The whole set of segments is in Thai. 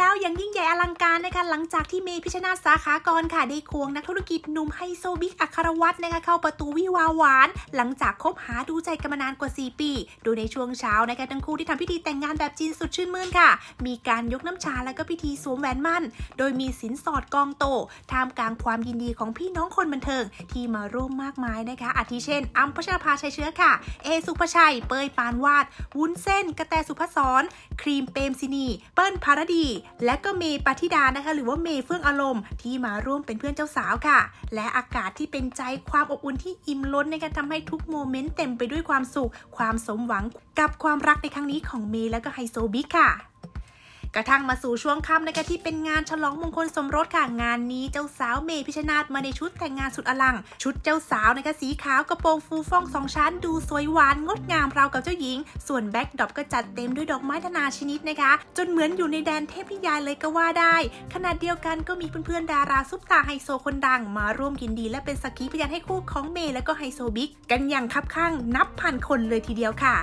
แล้วอย่างยิ่งใหญ่อลังการนะคะหลังจากที่เมย์พิชชนาธิ์สาขากรค่ะได้ควงนักธุรกิจหนุ่มไฮโซบิ๊กอัครวัฒน์นะคะเข้าประตูวิวาหวานหลังจากคบหาดูใจกันมานานกว่า4 ปีโดยในช่วงเช้านะคะทั้งคู่ที่ทำพิธีแต่งงานแบบจีนสุดชื่นมื่นค่ะมีการยกน้ำชาและก็พิธีสวมแหวนมั่นโดยมีสินสอดกองโตท่ามกลางความยินดีของพี่น้องคนบันเทิงที่มาร่วมมากมายนะคะอาทิเช่นอัมพัชราภาชัยเชื้อค่ะเอสุภชัยเป้ยปานวาดวุ้นเส้นกระแตสุภัสสรครีมเปรมศินีเปิ้ลภารดีและก็เมย์ปฏิดานะคะหรือว่าเมย์เฟื่องอารมณ์ที่มาร่วมเป็นเพื่อนเจ้าสาวค่ะและอากาศที่เป็นใจความอบอุ่นที่อิ่มล้นนะคะทำให้ทุกโมเมนต์เต็มไปด้วยความสุขความสมหวังกับความรักในครั้งนี้ของเมย์และก็ไฮโซบิ๊กค่ะกระทั่งมาสู่ช่วงค่ำนะคะที่เป็นงานฉลองมงคลสมรสค่ะงานนี้เจ้าสาวเมย์พิชชนาธิ์มาในชุดแต่งงานสุดอลังชุดเจ้าสาวนะคะสีขาวกระโปรงฟูฟ่อง2 ชั้นดูสวยหวานงดงามราวกับเจ้าหญิงส่วนแบ็คดรอปก็จัดเต็มด้วยดอกไม้นานาชนิดนะคะจนเหมือนอยู่ในแดนเทพนิยายเลยก็ว่าได้ขณะเดียวกันก็มีเพื่อนๆดาราซุปตาไฮโซคนดังมาร่วมยินดีและเป็นสักขีพยานให้คู่ของเมย์และก็ไฮโซบิ๊กกันอย่างคับข้างนับพันคนเลยทีเดียวค่ะ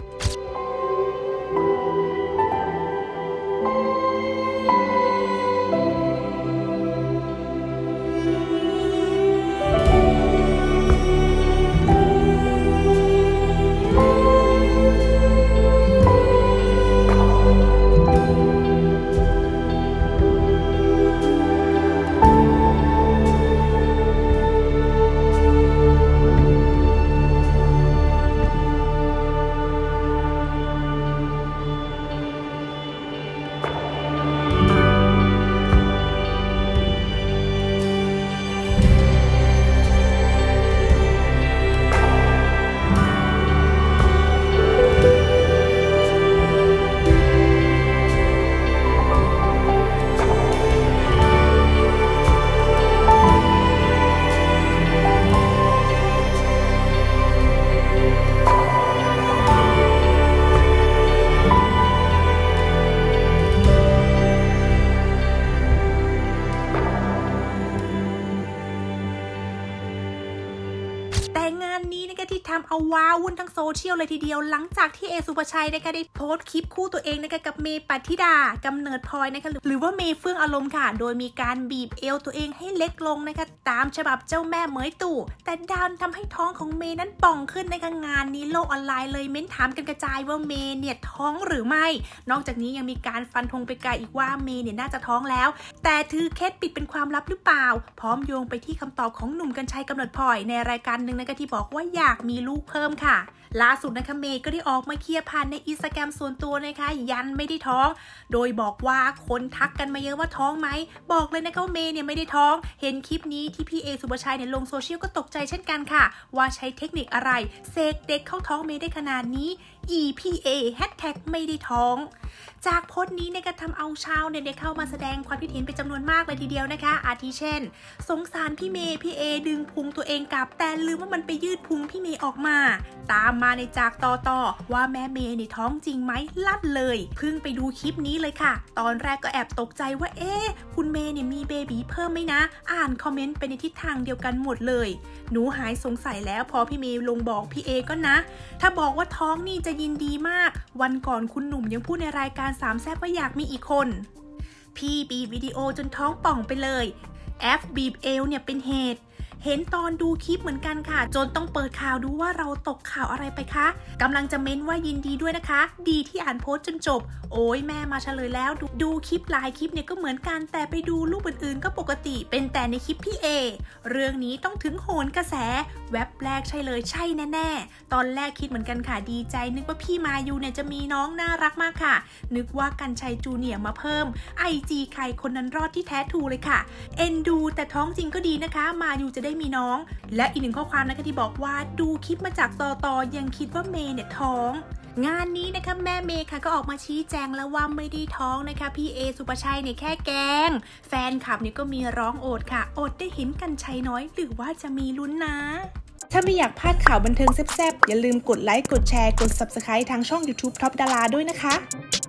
แต่งานนี้นะคะที่ทำเอาว้าวุ่นทั้งโซเชียลเลยทีเดียวหลังจากที่เอสุภชัยนะคะได้โพสต์คลิปคู่ตัวเองนะคะกับเมย์ปฏิดากำเนิดพลอยนะคะหรือว่าเมย์เฟื่องอารมณ์ค่ะโดยมีการบีบเอวตัวเองให้เล็กลงนะคะตามฉบับเจ้าแม่เหมยตู่แต่ดันทำให้ท้องของเมย์นั้นป่องขึ้นนะคะงานนี้โลกออนไลน์เลยเม้นถามกันกระจายว่าเมย์เนี่ยท้องหรือไม่นอกจากนี้ยังมีการฟันธงไปไกลอีกว่าเมย์เนี่ยน่าจะท้องแล้วแต่ถือเคล็ดปิดเป็นความลับหรือเปล่าพร้อมโยงไปที่คำตอบของหนุ่มกรรชัยกำเนิดพลอยในรายการหนึ่งนะคะที่บอกว่าอยากมีลูกเพิ่มค่ะล่าสุดนะคะเมย์ก็ได้ออกมาเคลียร์ผ่านในอินสตาแกรมส่วนตัวนะคะยันไม่ได้ท้องโดยบอกว่าคนทักกันมาเยอะว่าท้องไหมบอกเลยนะคะว่าเมย์เนี่ยไม่ได้ท้องเห็นคลิปนี้ที่พี่เอสุภชัยเนี่ยลงโซเชียลก็ตกใจเช่นกันค่ะว่าใช้เทคนิคอะไรเสกเด็กเข้าท้องเมย์ได้ขนาดนี้ EPA #ไม่ได้ท้องจากโพสต์นี้เนี่ยก็ทำเอาชาวเนี่ยเข้ามาแสดงความคิดเห็นเป็นจำนวนมากเลยทีเดียวนะคะอาทิเช่นสงสารพี่เมย์พี่เอดึงพุงตัวเองกลับแต่ลืมว่ามันไปยืดพุงพี่เมย์ออกมาตามมาในจากต่อว่าแม่เมย์ในท้องจริงไหมลั่นเลยเพิ่งไปดูคลิปนี้เลยค่ะตอนแรกก็แอบตกใจว่าคุณเมย์เนี่ยมีเบบีเพิ่มไหมนะอ่านคอมเมนต์ไปในทิศทางเดียวกันหมดเลยหนูหายสงสัยแล้วพอพี่เมย์ลงบอกพี่เอก็นะถ้าบอกว่าท้องนี่จะยินดีมากวันก่อนคุณหนุ่มยังพูดในรายการสามแซ่บว่าอยากมีอีกคนพี่บีบวิดีโอจนท้องป่องไปเลยแอฟบีบเอวเนี่ยเป็นเหตุเห็นตอนดูคลิปเหมือนกันค่ะจนต้องเปิดข่าวดูว่าเราตกข่าวอะไรไปคะกำลังจะเม้นว่ายินดีด้วยนะคะดีที่อ่านโพสต์จนจบโอ้ยแม่มาเฉลยแล้วดูคลิปหลายคลิปเนี่ยก็เหมือนกันแต่ไปดูรูปอื่นๆก็ปกติเป็นแต่ในคลิปพี่เอเรื่องนี้ต้องถึงโหนกระแสแว็บแรกใช่เลยใช่แน่ๆตอนแรกคิดเหมือนกันค่ะดีใจนึกว่าพี่มายูเนี่ยจะมีน้องน่ารักมากค่ะนึกว่ากรรชัยจูเนียร์มาเพิ่ม IG ใครคนนั้นรอดที่แท้ทูเลยค่ะเอ็นดูแต่ท้องจริงก็ดีนะคะมายูจะได้มีน้องและอีกหนึ่งข้อความนะคะที่บอกว่าดูคลิปมาจากต่อยังคิดว่าเมย์เนี่ยท้องงานนี้นะคะแม่เมย์ค่ะก็ออกมาชี้แจงแล้วว่าไม่ได้ท้องนะคะพี่เอสุภชัยเนี่ยแค่แกล้งแฟนคลับเนี่ยก็มีร้องโอดค่ะอดได้เห็นกรรชัยน้อยหรือว่าจะมีลุ้นนะถ้าไม่อยากพลาดข่าวบันเทิงแซ่บๆอย่าลืมกดไลค์กดแชร์กด Subscribe ทางช่อง YouTube Top Dara ด้วยนะคะ